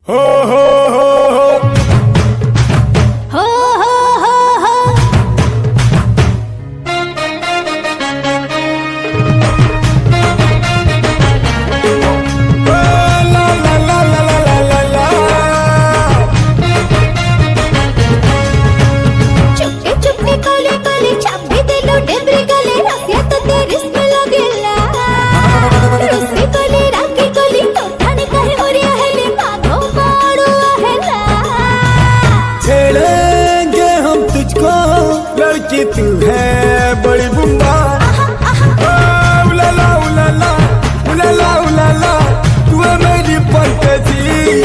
हो हो हो हो हो हो हो ला ला ला ला ला ला ला चुपके चुपके काले काले छापे दिलो डेबरी गले रसिया तो तेरे इसमें लगेला रस्सी गले राखी गली तो थाने कहे ओरिया है ले बागो मारू आहेला छेड़ेंगे हम तुझको लड़की तू है बड़ी बुम्बा उलाला उलाला उलाला उलाला तू है मेरी फंटेसी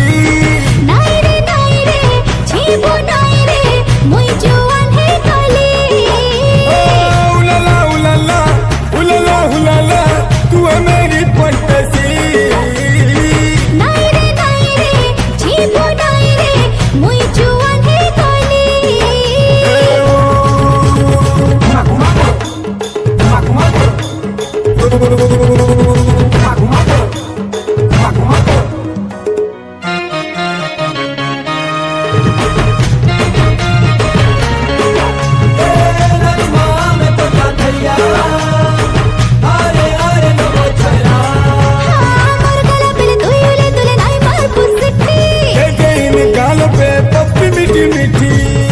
नाई रे छीबो नाई रे मुई जुआन है काली उलाला उलाला उलाला उलाला तू है मेरी फंटेसी नाई रे छीबो नाई रे मुई जुआन है काली मीठी मीठी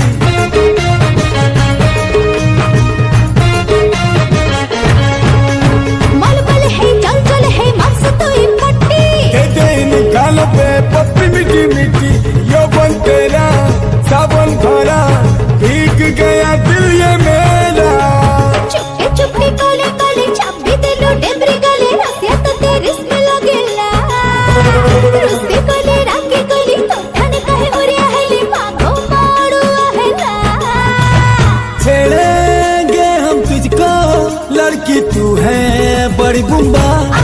मलबल है जंगल है मक्स तो इपट्टी गालों पे पप्पी मीठी मीठी यौवन तेरा सावन भरा भीग गया दिल ये मेरा चुपके चुपके काले काले छापे दिलो डेबरी गले रसिया तो तेरे इसमें लगेला रस्सी गले राखी गली तो थाने कहे ओरिया है ले बागो मारू आहेला छेड़ेंगे हम तुझको लड़की तू है बड़ी बुम्बा